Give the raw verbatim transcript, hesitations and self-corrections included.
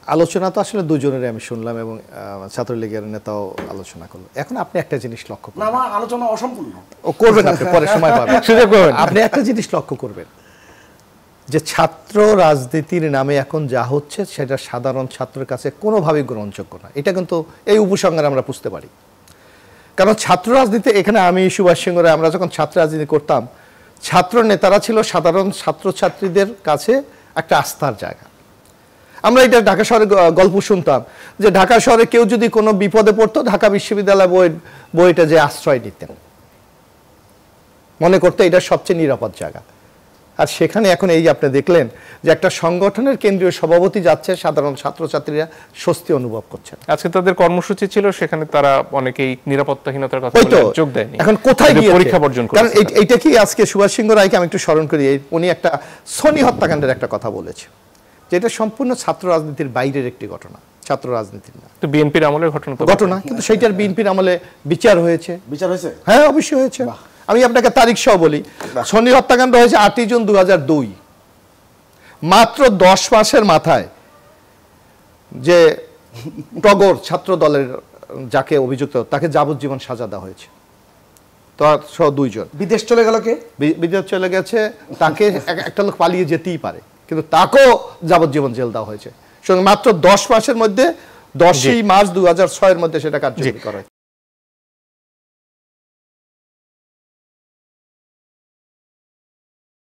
আলোচনা তো আসলে দুজনেরই আমি শুনলাম এবং ছাত্রলীগের নেতাও আলোচনা করলো। এখন আপনি একটা জিনিস লক্ষ্য করবেন, না আমার আলোচনা অসম্পূর্ণ, ও করবেন আপনি পরে সময় পাবেন সুযোগ পাবেন। আপনি একটা জিনিস লক্ষ্য করবেন যে ছাত্র রাজনীতির নামে এখন যা হচ্ছে সেটা সাধারণ ছাত্রের কাছে কোনোভাবেই গ্রহণযোগ্য না। এটা কিন্তু এই উপসংহারে আমরা বুঝতে পারি। কারণ ছাত্র রাজনীতি, এখানে আমি সুভাষ সিংহ রায় আমরা যখন ছাত্র রাজনীতি করতাম, ছাত্র নেতারা ছিল সাধারণ ছাত্রছাত্রীদের কাছে একটা আস্থার জায়গা। আমরা এটা ঢাকা শহরে গল্প শুনতাম যে ঢাকা শহরে কেউ যদি কোনো বিপদে পড়তো ঢাকা বিশ্ববিদ্যালয় বই বইটা যে আশ্রয় নিতেন, মনে করতে এটা সবচেয়ে নিরাপদ জায়গা। আর সেখানে এখন এই যে আপনি দেখলেন যে একটা সংগঠনের কেন্দ্রীয় সভাপতি যাচ্ছে, সাধারণ ছাত্রছাত্রীরা স্বস্তি অনুভব করছেন। আজকে তাদের কর্মসূচি ছিল, সেখানে তারা অনেকেই নিরাপত্তাহীনতার কথা বলে যোগ দেয়নি। এখন কোথায় গিয়ে পরীক্ষা বর্জন করেছে। কারণ এইটা কি আজকে সুভাষ সিংহ রায়কে আমি একটু স্মরণ করি, উনি একটা সনি হত্যাকাণ্ডের একটা কথা বলেছে, যেটা সম্পূর্ণ ছাত্র রাজনীতির বাইরের একটি ঘটনা, ছাত্র রাজনীতির না। তো বিএনপির আমলের ঘটনা তো ঘটনা, কিন্তু সেইটার বিএনপির আমলে বিচার হয়েছে। বিচার হয়েছে? হ্যাঁ, অবশ্যই হয়েছে। আমি আপনাকে তারিখ সহ বলি, সনি হত্যাকাণ্ড হয়েছে আটই জুন দু হাজার দুই। মাত্র দশ মাসের মাথায় যে টগর ছাত্র দলের যাকে অভিযুক্ত, তাকে যাবজ্জীবন সাজা দেওয়া হয়েছে। তার সহ দুইজন বিদেশ চলে গেল। কে বিদেশ চলে গেছে? তাকে একটা লোক পালিয়ে যেতেই পারে, কিন্তু তাকেও যাবজ্জীবন জেল দেওয়া হয়েছে। মাত্র দশ মাসের মধ্যে, দশই মার্চ দু হাজার ছয়ের মধ্যে সেটা কার্যকরী করা হয়।